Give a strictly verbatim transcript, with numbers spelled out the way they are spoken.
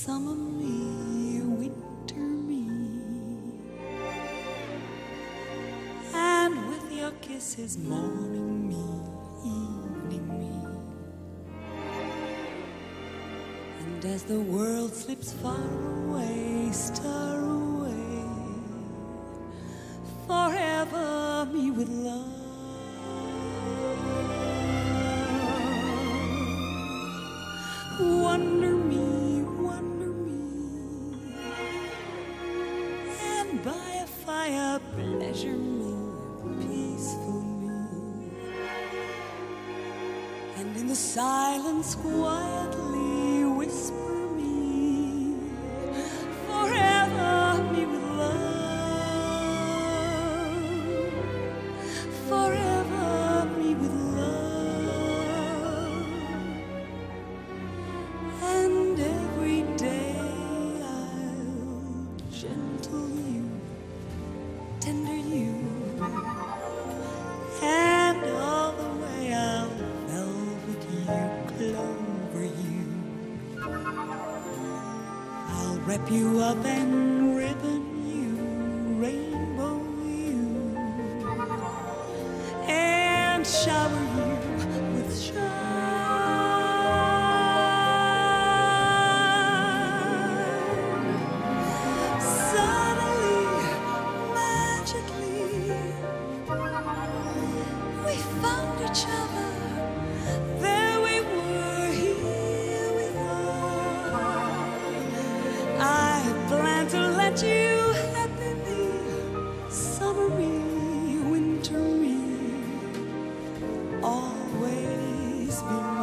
Summer me, winter me, and with your kisses, morning me, evening me. And as the world slips far away, star away, forever me with love. Wonder me, wonder me, and by a fire pleasure me, peaceful me, and in the silence quietly whisper me, forever me with love, forever me with love. And every day I'll gentle you, tender you, and all the way I'll velvet you, clover you. I'll wrap you up and ribbon you, rainbow you, and shower you with shine. We found each other, there we were, here we are. I plan to let you happy me, summer me, winter me, always be.